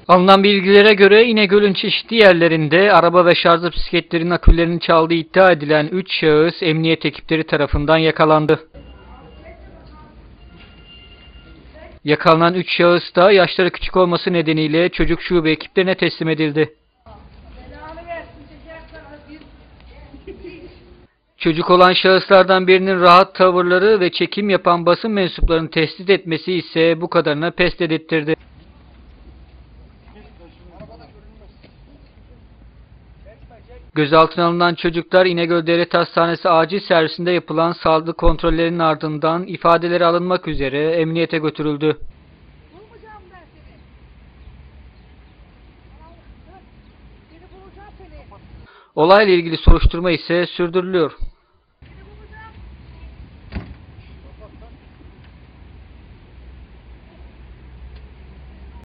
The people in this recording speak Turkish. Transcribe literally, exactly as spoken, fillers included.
Alınan bilgilere göre İnegöl'ün çeşitli yerlerinde araba ve şarjlı bisikletlerin aküllerini çaldığı iddia edilen üç şahıs emniyet ekipleri tarafından yakalandı. Yakalanan üç şahıs da yaşları küçük olması nedeniyle çocuk şube ekiplerine teslim edildi. Çocuk olan şahıslardan birinin rahat tavırları ve çekim yapan basın mensuplarını tehdit etmesi ise bu kadarına pes dedirtti. Gözaltına alınan çocuklar İnegöl Devlet Hastanesi acil servisinde yapılan sağlık kontrollerinin ardından ifadeleri alınmak üzere emniyete götürüldü. Olayla ilgili soruşturma ise sürdürülüyor.